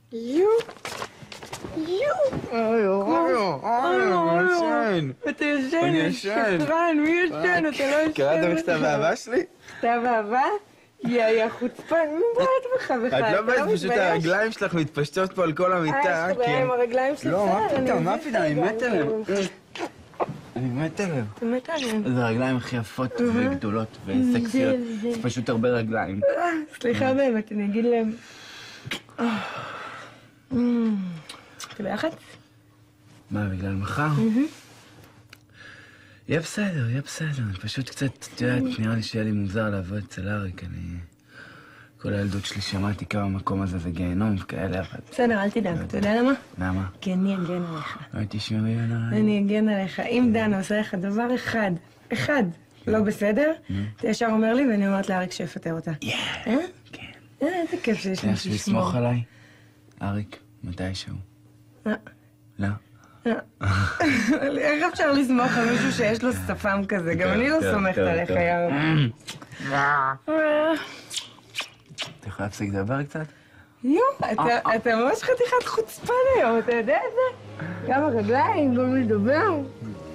יו. אוי, ישן. אתה ישן, אני ישן. שקרן, מי ישן? אתה לא ישן. קראת מכתב האהבה שלי? מכתב אהבה? יא חוצפן, מי בעט בך בכלל? את לא בעט, פשוט הרגליים שלך מתפשטות פה על כל המיטה. יש לך בעיה עם הרגליים שלי? לא, מה פתאום, מה פתאום, אני מת עליהם. אני מת עליהם. אתה מת עליהם. זה הרגליים הכי יפות וגדולות וסקסיות. זה פשוט הרבה רגליים. סליחה באמת, אני אגיד להם... אתה בלחץ? מה, בגלל מחר? יהיה בסדר, יהיה בסדר. פשוט קצת, את יודעת, נראה לי שיהיה לי מוזר לעבוד אצל אריק. כל הילדות שלי שמעתי כמה המקום הזה זה גיהנום וכאלה, אבל... בסדר, אל תדאג. אתה יודע למה? למה? כי אני אגן עליך. לא תשמרי עליי. אני אגן עליך. אם דנה עושה לך דבר אחד, לא בסדר, אתה ישר אומר לי ואני אומרת לאריק שיפטר אותה. כן. איזה כיף שיש לי שתשמור. לסמוך עליי? אריק, מתישהו. לא. איך אפשר לסמוך על מישהו שיש לו שפם כזה? גם אני לא סומכת עליך, יאללה. אתה יכול להפסיק לדבר קצת? אתה ממש חתיכת חוצפן היום, אתה יודע את זה? גם הרגליים, גם לדבר.